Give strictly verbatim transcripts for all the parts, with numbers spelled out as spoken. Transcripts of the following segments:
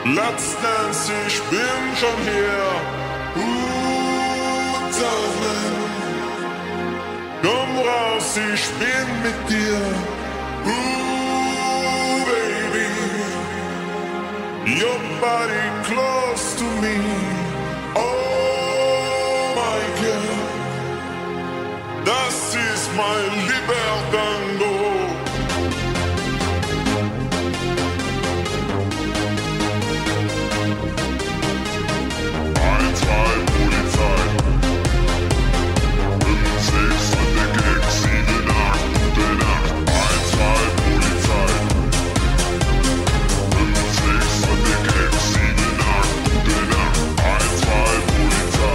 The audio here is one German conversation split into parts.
Let's dance, ich bin schon hier. Uh, darling. Komm raus, ich bin mit dir. Uh, baby. Your body close to me. Oh my girl. Das ist mein Libertango. eins, zwei, Polizei. fünf, sechs, megamix, sieben, acht, gute Nacht. eins, zwei, Polizei. fünf, sechs, megamix, sieben, acht, gute Nacht. eins, zwei, Polizei.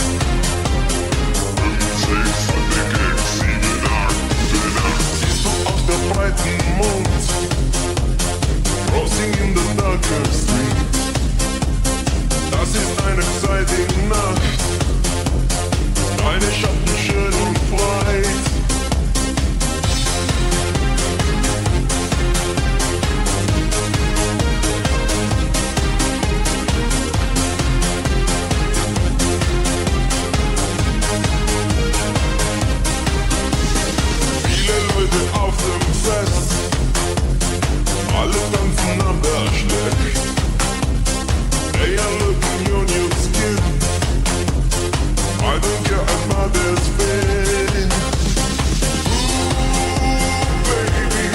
fünf, sechs, megamix, sieben, acht, gute Nacht. Siehst du aus der breiten Mond? Crossing in the darker street. Das ist eine exciting Nacht, deine Schatten schön und breit. Viele Leute auf dem Fest, alle tanzen am Bergschlecht. They are looking on your skin. I don't care about their spin. Ooh, baby.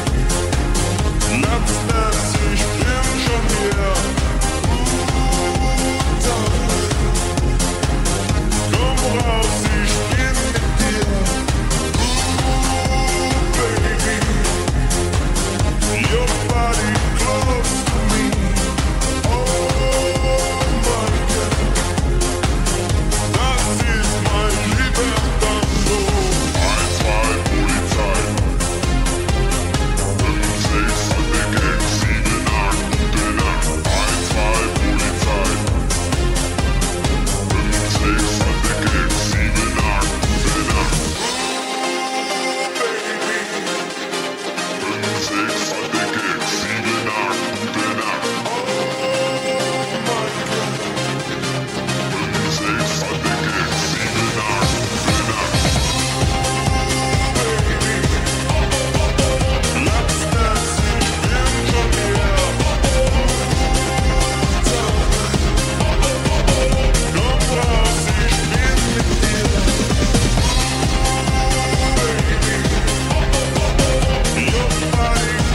Let's dance, ich bin schon hier. Ooh, darling. Komm raus, ich bin mit dir. Ooh, baby. Your body close to me. Your body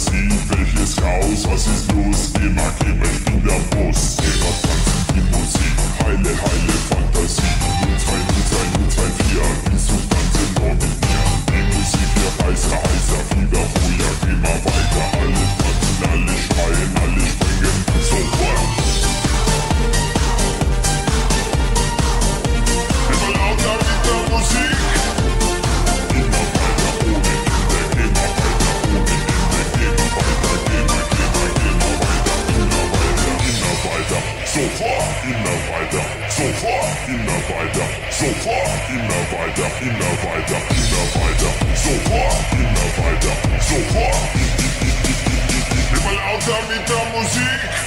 Fantasie, welches Chaos, was ist los? Gema, Gema, ich bin der Boss. Gema, tanzen die Musik, heile, heile Fantasie. null zwei, null zwei, null zwei vier, willst du tanzen nur mit mir? Die Musik wird heißer, heißer, Fieber, Feuer, Gema weiter. Alle tanzen, alle schreien, alle springen, sofort. Immer lauter mit der Musik. Immer weiter ohne Ende, immer weiter ohne Ende, immer weiter, Gema, Gema, Gema weiter, immer weiter, immer weiter, sofort, immer weiter, sofort, immer weiter, sofort, immer weiter, immer weiter, immer weiter, sofort, immer weiter, sofort. Immer lauter mit der Musik.